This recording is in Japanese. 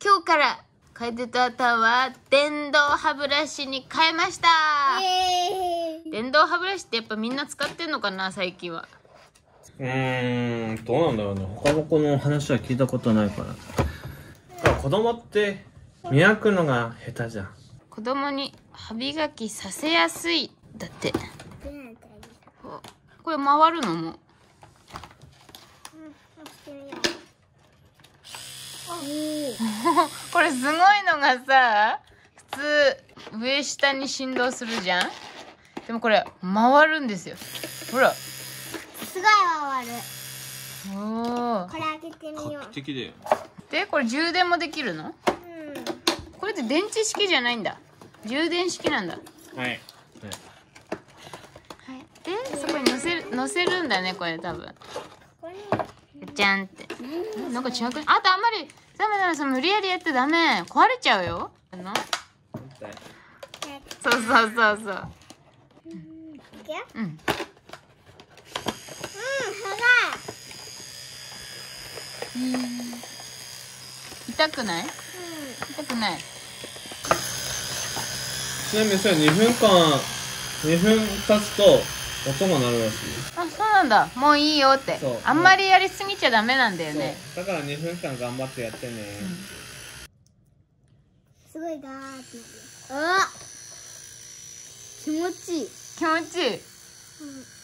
今日から楓とあたんは電動歯ブラシに変えました。電動歯ブラシってやっぱみんな使ってんのかな最近は。 どうなんだろうね。他の子の話は聞いたことないから。子供って磨くのが下手じゃん。 子供に歯磨きさせやすいだって。これ回るのも。これすごいのがさ、普通上下に振動するじゃん。でもこれ回るんですよ。ほら。 すごい回る。 おお。 これ開けてみよう。 画期的だよ。 でこれ充電もできるの？これって電池式じゃないんだ。充電式なんだ。 はい。 はい。でそこに乗せるんだねこれ多分。じゃんって。なんか違くない？あとあんまりダメその無理やりやってダメ。壊れちゃうよ。そうそうそうそう。うん。痛くない？痛くない。 ちなみにそれ2分経つと音が鳴るらしい。 あ、そうなんだ。もういいよって。あんまりやりすぎちゃダメなんだよね。 だから2分間頑張ってやってね。 すごいガーってなる。あ、気持ちいい。 気持ちいい。